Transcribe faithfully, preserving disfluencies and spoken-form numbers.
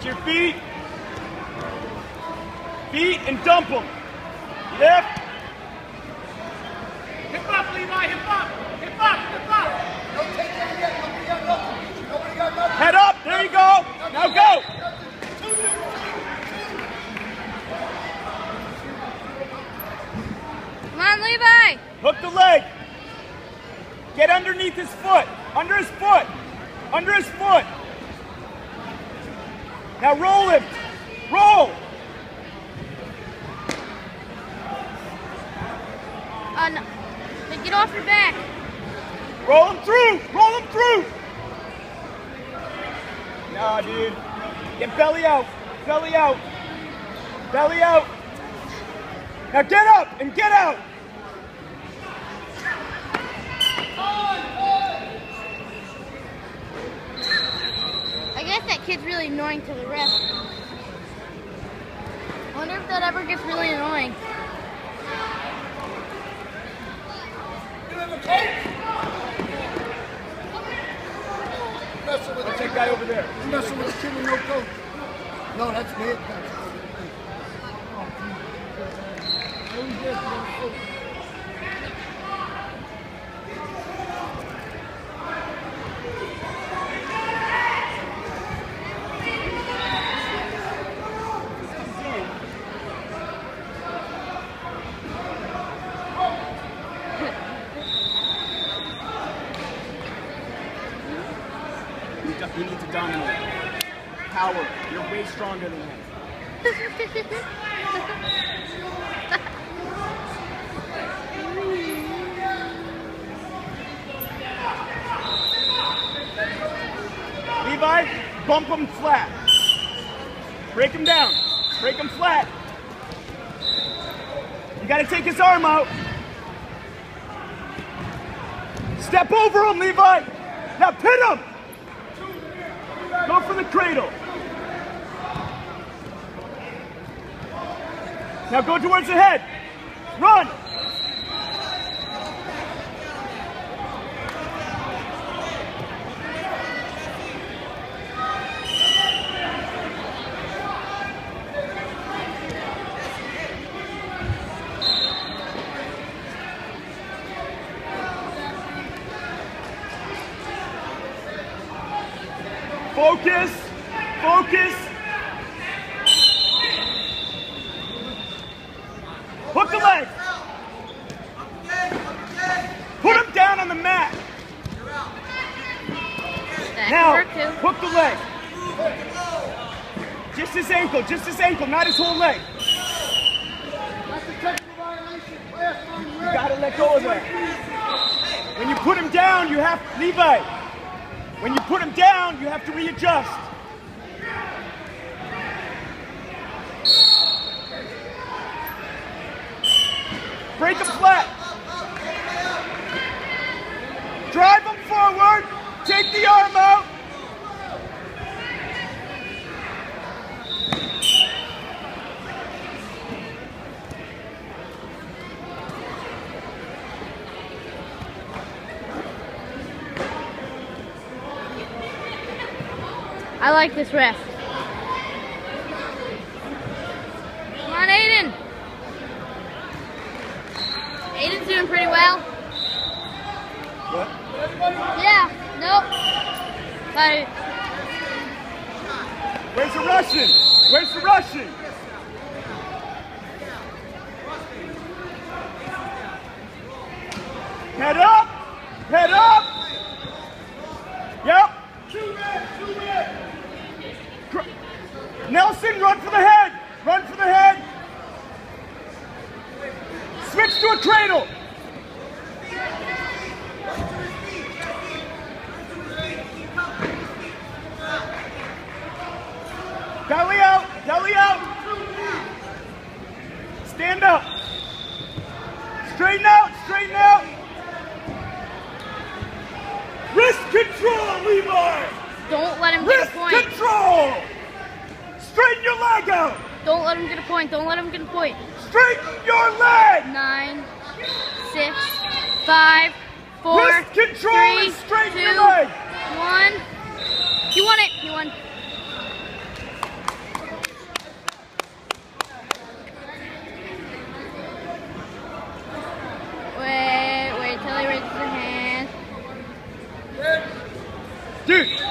your feet. Feet and dump them. Lift. Hip up, Levi, hip up. Hip up, hip up. Don't take that yet. Nobody got nothing. Nobody got nothing. Head up. There you go. Now go. Come on, Levi. Hook the leg. Get underneath his foot. Under his foot. Under his foot. Now roll him. Roll. Uh, no. Get off your back. Roll him through. Roll him through. Nah, dude. Get belly out. Belly out. Belly out. Now get up and get out. I guess that kid's really annoying to the ref. I wonder if that ever gets really annoying. What's that guy over there? You're messing with a kid with no coach. No, that's me. You need to dominate. Power. You're way stronger than him. Levi, bump him flat. Break him down. Break him flat. You gotta take his arm out. Step over him, Levi. Now pin him. Go for the cradle. Now go towards the head. Run. Focus, focus. Hook the leg. Put him down on the mat. That Now, can work too. hook the leg. Just his ankle, just his ankle, not his whole leg. That's a technical violation. Last time, You gotta let go of that. When you put him down, you have, Levi, when you put him down, you have to readjust. Break him flat. Drive him forward. Take the arm out. I like this ref. Come on, Aiden. Aiden's doing pretty well. What? Yeah, nope. But Where's the Russian? Where's the Russian? Head up! Head up! Yep. Nelson, run for the head! Run for the head! Switch to a cradle! Belly out! Belly out! Stand up! Straighten out! Straighten out! Wrist control, Levi! don't let him get a Wrist point. control! Straighten your leg out! Don't let him get a point. Don't let him get a point. Straighten your leg! Nine, six, five, four, Wrist control three, and straighten two, your leg! one. He won it. He won. Dude.